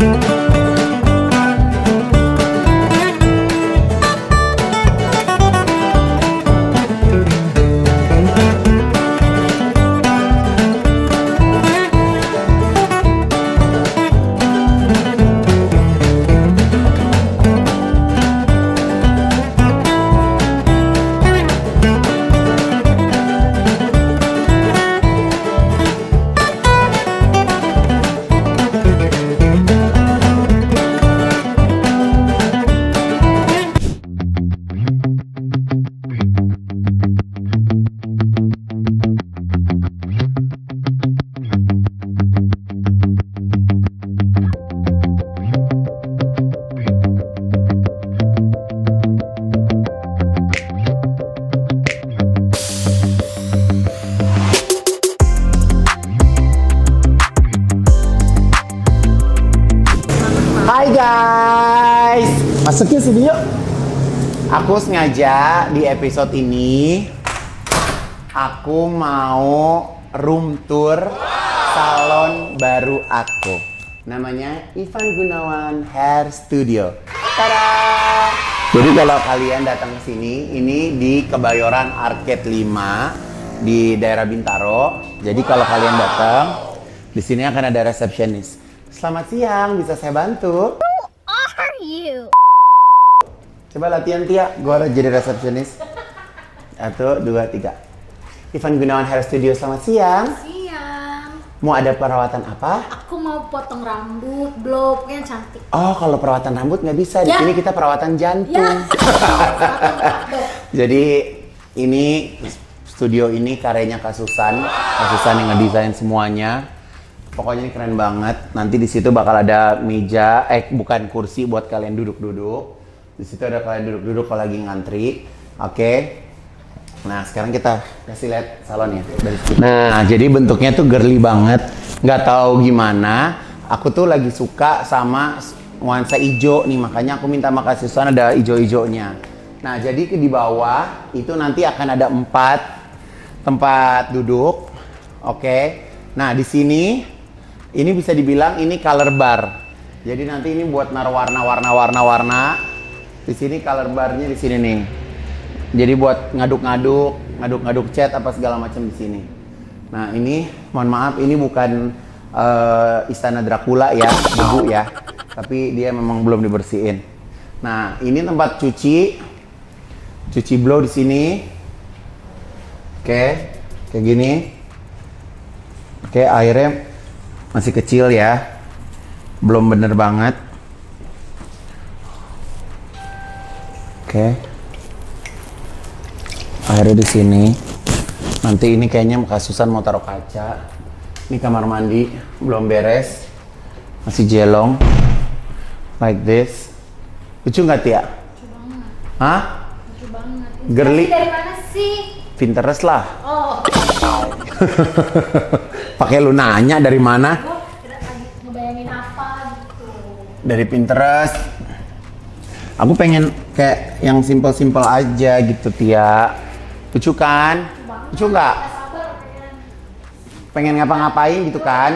Hai guys, masukin sini yuk. Aku sengaja di episode ini aku mau room tour salon baru aku. Namanya Ivan Gunawan Hair Studio. Tada! Jadi kalau kalian datang ke sini, ini di Kebayoran Arcade 5 di daerah Bintaro. Jadi kalau kalian datang, di sini akan ada resepsionis. Selamat siang, bisa saya bantu? Who are you? Coba latihan Tia, gue harus jadi resepsionis. 1, 2, 3. Ivan Gunawan Hair Studio, selamat siang. Siang. Mau ada perawatan apa? Aku mau potong rambut, blow, pokoknya cantik. Oh, kalau perawatan rambut nggak bisa. Di Ya. sini kita perawatan jantung. Ya. Jadi ini studio ini karyanya Kasusan yang ngedesain semuanya. Pokoknya ini keren banget. Nanti di situ bakal ada meja, bukan kursi buat kalian duduk-duduk. Di situ ada kalian duduk-duduk kalau lagi ngantri. Oke. Nah, sekarang kita kasih lihat salonnya dari sini. Nah, jadi bentuknya tuh girly banget. Nggak tahu gimana. Aku tuh lagi suka sama nuansa hijau nih, makanya aku minta sama Kasusan ada hijau-hijaunya. Nah, jadi di bawah itu nanti akan ada 4 tempat duduk. Oke. Nah, di sini ini bisa dibilang ini color bar. Jadi nanti ini buat naruh warna. Di sini color barnya di sini nih. Jadi buat ngaduk cat apa segala macam di sini. Nah, ini mohon maaf ini bukan istana Dracula ya, debu ya. Tapi dia memang belum dibersihin. Nah, ini tempat cuci blow di sini. Oke, kayak gini. Oke, airnya masih kecil ya, belum bener banget. Oke, airnya di sini. Nanti ini kayaknya Kasusan mau taruh kaca. Ini kamar mandi belum beres, masih jelong, like this. Lucu nggak Tia? Lucu banget. Hah? Lucu banget. Girly. Dari mana sih? Pinterest lah. Oh. Pakai lu nanya dari mana? Gue lagi ngebayangin apa gitu. Dari Pinterest. Aku pengen kayak yang simple-simple aja gitu Tia. Lucu kan? Lucu nggak? Pengen ngapa-ngapain gitu kan?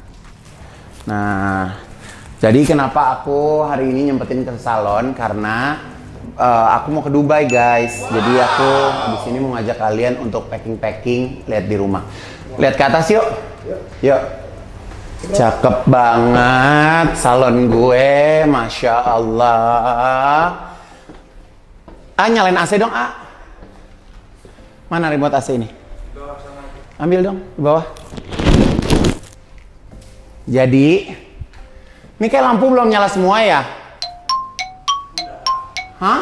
Nah, jadi kenapa aku hari ini nyempetin ke salon? Karena aku mau ke Dubai guys. Jadi aku di sini mau ngajak kalian untuk packing lihat di rumah. Lihat ke atas yuk. Yuk. Cakep banget salon gue, Masya Allah. Nyalain AC dong, Mana remote AC ini? Ambil dong, di bawah. Jadi, ini kayak lampu belum nyala semua ya? Hah?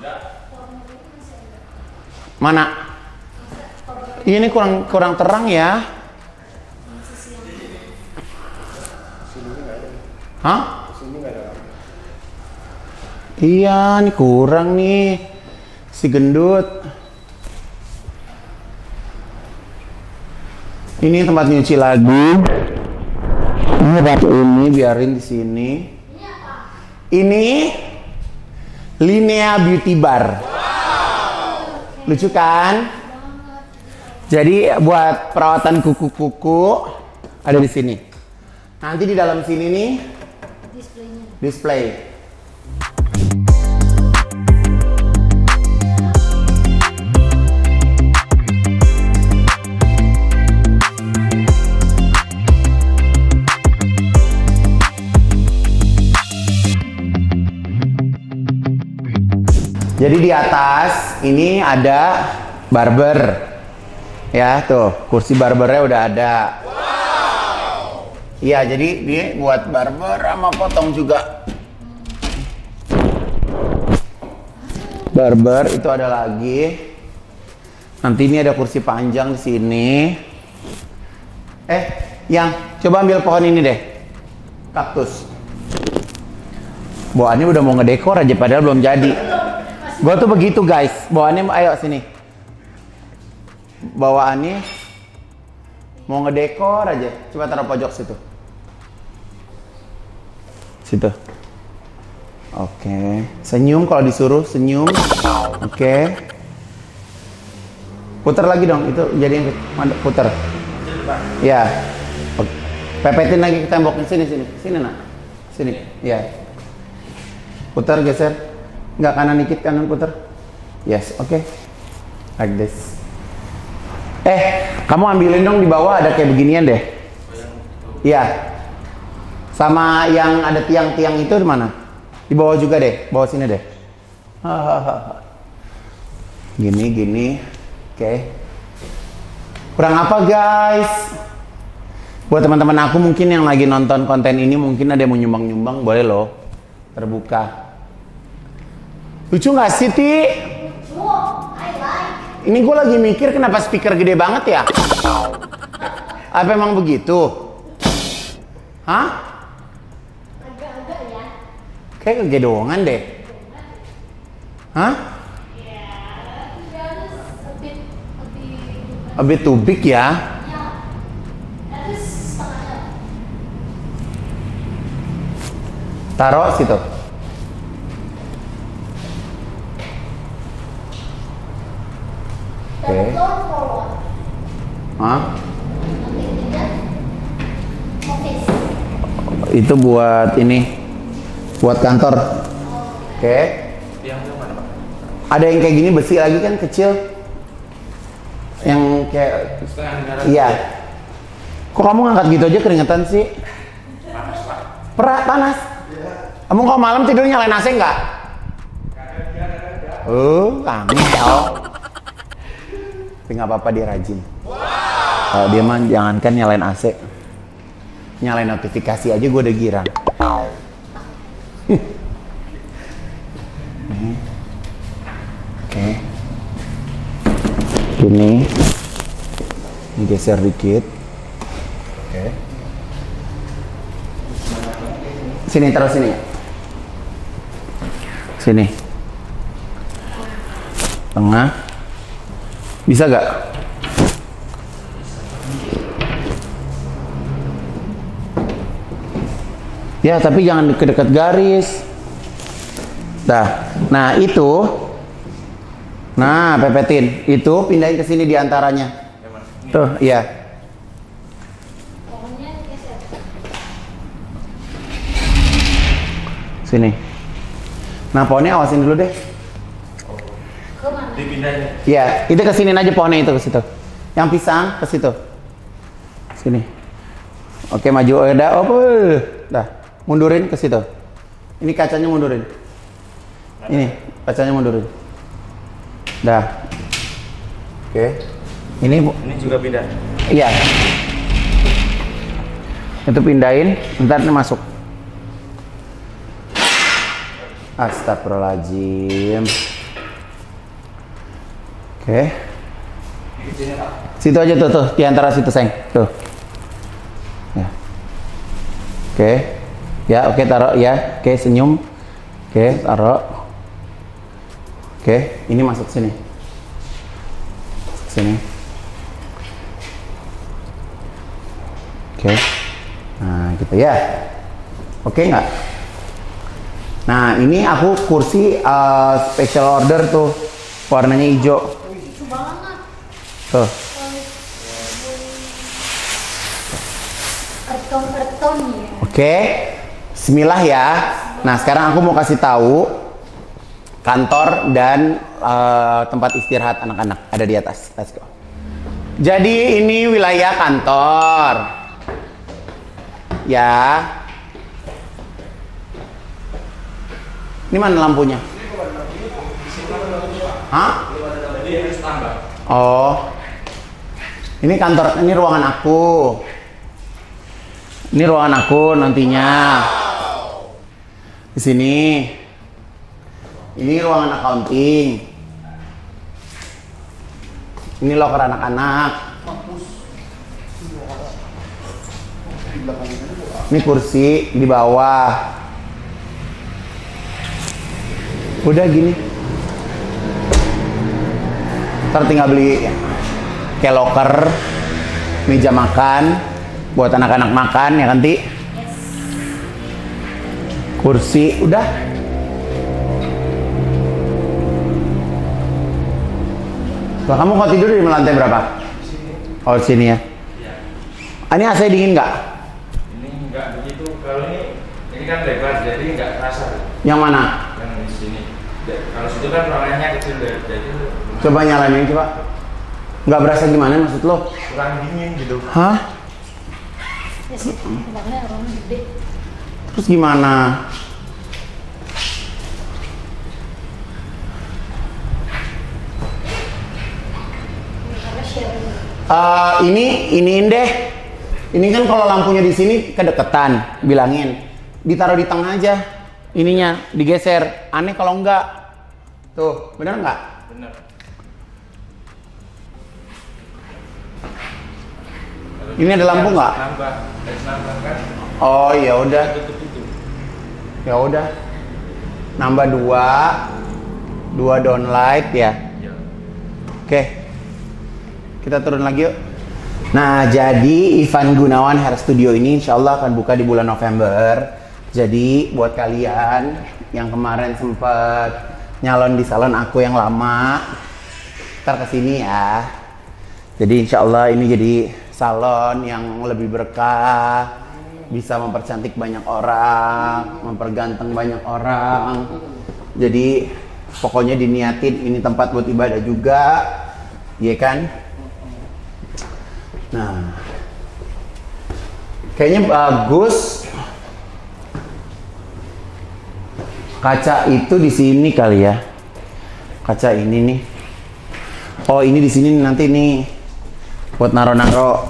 Mana? Ini kurang terang ya? Hah? Iya, ini kurang nih. Si gendut. Ini tempat nyuci lagi. Ini batu ini biarin di sini. Ini Linea Beauty Bar. Lucu kan? Jadi buat perawatan kuku-kuku ada di sini. Nanti di dalam sini nih displaynya. Display. Jadi di atas ini ada barber. Ya, tuh, kursi barbernya udah ada. Iya, jadi ini buat barber sama potong juga. Barber itu ada lagi. Nanti ini ada kursi panjang di sini. Yang coba ambil pohon ini deh. Kaktus. Bawaannya udah mau ngedekor aja padahal belum jadi. Gua tuh begitu, guys. Bawaannya ayo sini. Bawaannya mau ngedekor aja. Coba taruh pojok situ. Situ. Oke. Senyum kalau disuruh, senyum. Oke. Putar lagi dong, itu jadi yang putar. Ya. Pepetin lagi ke tembok. Sini nak. Sini. Ya. Putar, geser. Nggak kanan dikit, kanan putar. Yes, oke. Like this. Kamu ambilin dong di bawah ada kayak beginian deh. Iya. Sama yang ada tiang-tiang itu di mana? Di bawah juga deh, bawah sini deh. Gini. Oke. Kurang apa, guys? Buat teman-teman aku mungkin yang lagi nonton konten ini mungkin ada yang mau nyumbang-nyumbang, boleh loh. Terbuka. Lucu nggak sih, Ti? Lucu, I like. Ini gue lagi mikir kenapa speaker gede banget ya? Apa emang begitu? Hah? Agak-agak ya. Kayak kegedongan deh. Hah? Ya, lebih A bit too big ya? ya. Itu setengahnya. Taruh situ. Oke. Hah? Itu buat ini, buat kantor. Oke. Ada yang kayak gini besi lagi kan kecil, yang kayak iya. Kok kamu ngangkat gitu aja keringetan sih? Panas. Kamu kok malam tidur nyalain AC nggak? Angel. Tapi nggak apa-apa, dia rajin. Kalau dia mah jangankan nyalain AC, nyalain notifikasi aja gue udah girang. Oke. Ini geser dikit. Oke. Sini, taruh sini. Sini. Tengah. Bisa gak? Ya, tapi jangan deket-deket garis. Nah itu. Nah, pepetin. Itu pindahin ke sini diantaranya. Tuh, iya. Pokoknya geser. Sini. Nah, pohonnya awasin dulu deh. Kemana? Dipindahin. Iya, itu kesiniin aja pohonnya itu ke situ. Yang pisang ke situ. Sini. Oke, maju. Udah, dah. Mundurin ke situ. Ini kacanya mundurin. Ini kacanya mundurin. Dah. Oke. Ini juga pindah. iya. Itu pindahin, ntar ini masuk. Astagfirullahaladzim. Oke. Situ aja tuh, di antara situ, sayang. Tuh. Ya. Oke. Ya, oke, taruh ya. Oke, senyum. Oke, taruh. Oke, ini masuk sini. Sini. Oke. Nah, gitu ya. Oke nggak? Nah, ini aku kursi special order tuh. Warnanya hijau. Lucu banget. Tuh. Earth tone ya. Oke. Bismillah ya. Nah, sekarang aku mau kasih tahu kantor dan tempat istirahat anak-anak ada di atas. Let's go. Jadi ini wilayah kantor. Ya. Ini mana lampunya? Hah? Oh. Ini kantor, ini ruangan aku. Ini ruangan aku nantinya. Di sini. Ini ruangan accounting. Ini loker anak-anak. Ini kursi di bawah. Udah gini. Ntar tinggal beli kayak loker, meja makan buat anak-anak makan ya kan Ti? Kursi, udah. Lah kamu kalau tidur di lantai berapa? Oh sini ya. Ini AC dingin nggak? Ini nggak begitu. Kalau ini kan lebar jadi nggak terasa. Yang mana? Yang di sini. Kalau situ kan ruangannya kecil jadi. Coba nyalain coba. Nggak berasa gimana maksud lo? Kurang dingin gitu. Hah? Ya sih, tempatnya orang gede. Terus gimana? Karena sharing. Iniin deh. Ini kan kalau lampunya di sini kedeketan, bilangin. Ditaruh di tengah aja. Ininya digeser. Aneh kalau enggak. Tuh, bener nggak? Bener. Ini ada lampu nggak? Nambah, harus nambah kan? Oh ya udah, Tutup itu. ya udah. Nambah dua downlight ya. Ya. Oke, kita turun lagi yuk. Nah, jadi Ivan Gunawan Hair Studio ini insya Allah akan buka di bulan November. Jadi buat kalian yang kemarin sempet nyalon di salon aku yang lama, ntar kesini ya. Jadi insya Allah ini jadi salon yang lebih berkah, bisa mempercantik banyak orang, memperganteng banyak orang. Jadi pokoknya diniatin ini tempat buat ibadah juga, iya kan? Nah, kayaknya bagus. Kaca itu di sini kali ya. Kaca ini nih. Oh, ini di sini nanti nih buat naro-naro.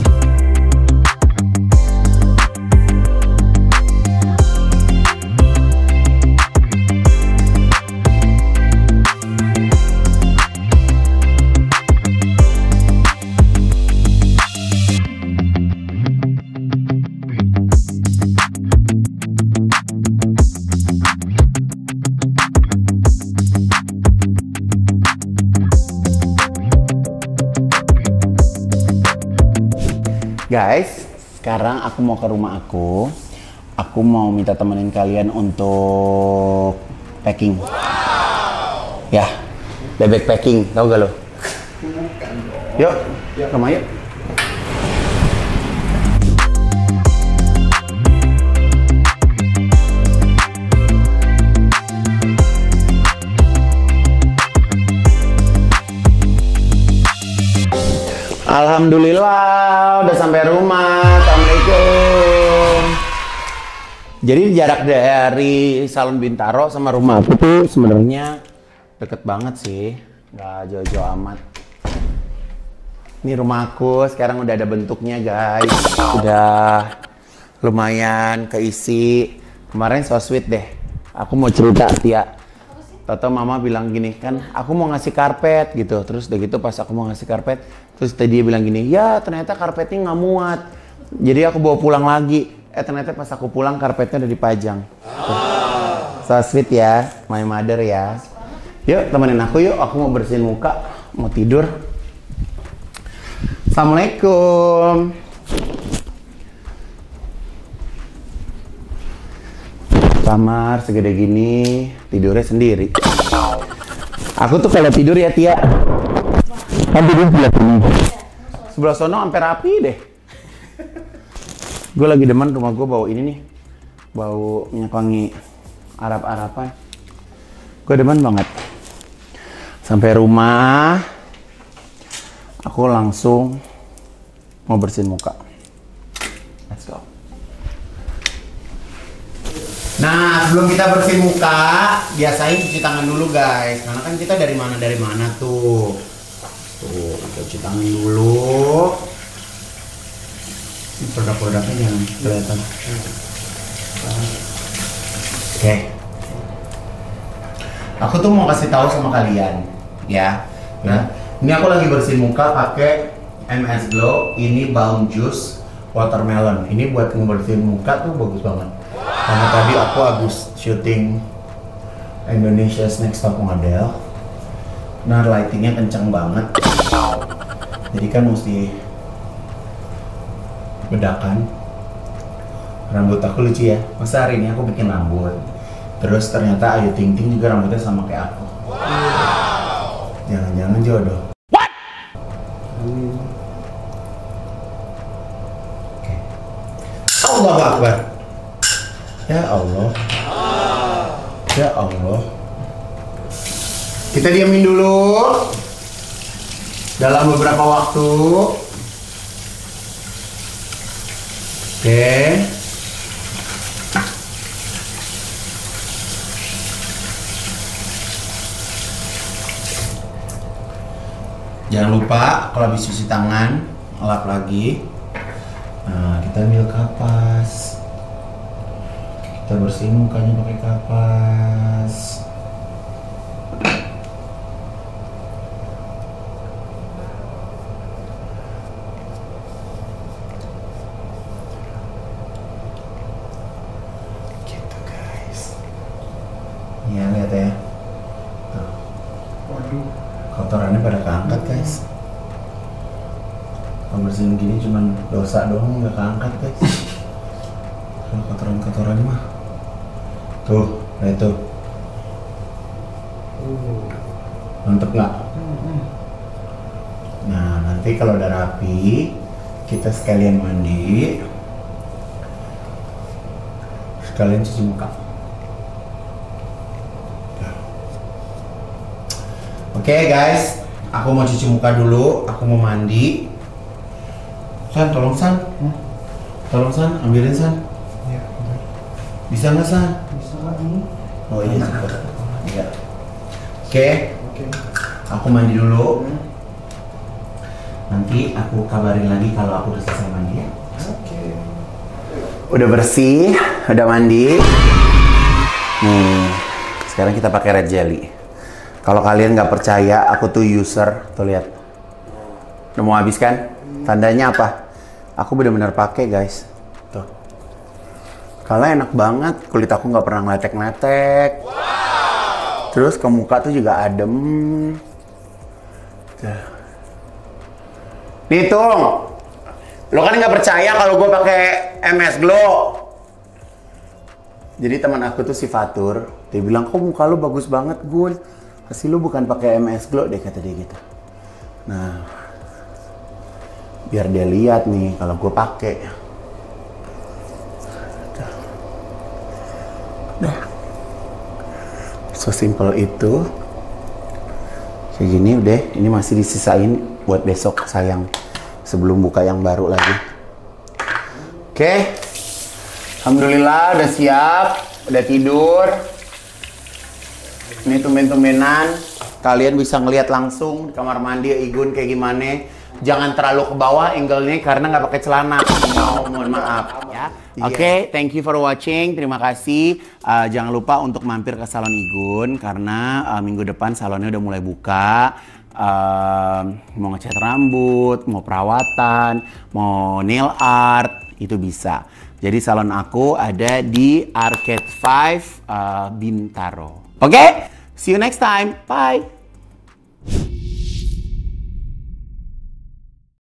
Guys, sekarang aku mau ke rumah aku. Aku mau minta temenin kalian untuk packing. Ya, bebek packing, tahu gak lo? Yuk, rumah yuk. Alhamdulillah udah sampai rumah. Assalamualaikum. Jadi jarak dari Salon Bintaro sama rumah aku tuh sebenarnya deket banget sih, nggak jauh-jauh amat. Ini rumah aku sekarang udah ada bentuknya guys, udah lumayan keisi. Kemarin so sweet deh. Aku mau cerita Tia. Toto mama bilang gini kan, aku mau ngasih karpet gitu. Terus udah gitu pas aku mau ngasih karpet, terus tadi dia bilang gini, ya ternyata karpetnya nggak muat. Jadi aku bawa pulang lagi. Ternyata pas aku pulang karpetnya udah dipajang. So sweet ya, my mother ya. Yuk temenin aku yuk, aku mau bersihin muka, mau tidur. Assalamualaikum. Kamar segede gini, tidurnya sendiri. Aku tuh kalau tidur ya Tia, kan tidur sebelah sini. Sebelah sono sampai rapi deh. Gue lagi demen rumah gue bawa ini nih, Bau minyak wangi Arab-Araban. Gue demen banget. Sampai rumah, aku langsung mau bersihin muka. Let's go. Nah, sebelum kita bersihin muka, biasain cuci tangan dulu guys. Karena kan kita dari mana tuh. Tuh, kita cuci tangan dulu. Ini produk-produknya jangan kelihatan. Oke. Aku tuh mau kasih tahu sama kalian, ya. Ini aku lagi bersihin muka pakai MS Glow. Ini Balm Juice Watermelon. Ini buat ngebersihin muka tuh bagus banget. Karena tadi aku habis syuting Indonesia's Next Top Model. Nah, lightingnya kenceng banget. Jadi kan mesti bedakan. Rambut aku lucu ya. Masa hari ini aku bikin rambut. Terus ternyata Ayu Ting Ting juga rambutnya sama kayak aku. Jangan-jangan jodoh. What? Oke. Allahu Akbar. Ya Allah. Ya Allah. Kita diamin dulu. Dalam beberapa waktu. Oke. Jangan lupa kalau habis cuci tangan, lap lagi. Nah, kita ambil kapas. Kita bersihin mukanya pakai kapas. Gitu guys. Ya, lihat ya. Tuh. Waduh. Kotorannya pada keangkat guys. Kalau bersihin gini cuman dosa doang nggak keangkat guys. Kalau kotoran-kotoran mah tuh, lihat tuh. Mantep nggak? Nah, nanti kalau udah rapi kita sekalian mandi, sekalian cuci muka. Oke guys, aku mau cuci muka dulu, aku mau mandi. San, tolong San. Tolong San, ambilin San. Ya, Bisa nggak San? bisa lagi. Oh iya, cepet. Iya. Oke, Oke. aku mandi dulu. Nanti aku kabarin lagi kalau aku udah selesai mandi ya. Oke. Udah bersih, udah mandi. Nih, sekarang kita pakai red jelly. Kalau kalian nggak percaya, aku tuh user, tuh lihat. Udah mau habis kan? Tandanya apa? Aku bener-bener pakai guys. Tuh. Karena enak banget, kulit aku nggak pernah ngeletek-ngeletek. Terus ke muka tuh juga adem. Tuh. Nih Tung, lo kan nggak percaya kalau gue pakai MS Glow. Jadi teman aku tuh si Fatur, dia bilang kok muka lo bagus banget Gun. Pasti lu bukan pakai MS Glow deh, kata dia gitu. Nah, biar dia lihat nih kalau gue pakai. Udah. So simple itu. Kayak gini udah, ini masih disisain buat besok sayang. Sebelum buka yang baru lagi. Oke. Alhamdulillah udah siap, udah tidur. Ini tumben-tumbenan, kalian bisa ngelihat langsung di kamar mandi Igun kayak gimana. Jangan terlalu ke bawah angle-nya karena nggak pakai celana. Oh, mohon maaf ya. Oke, thank you for watching. Terima kasih. Jangan lupa untuk mampir ke salon Igun karena minggu depan salonnya udah mulai buka. Mau ngecat rambut, mau perawatan, mau nail art, itu bisa. Jadi salon aku ada di Arcade 5 Bintaro. Oke? See you next time. Bye.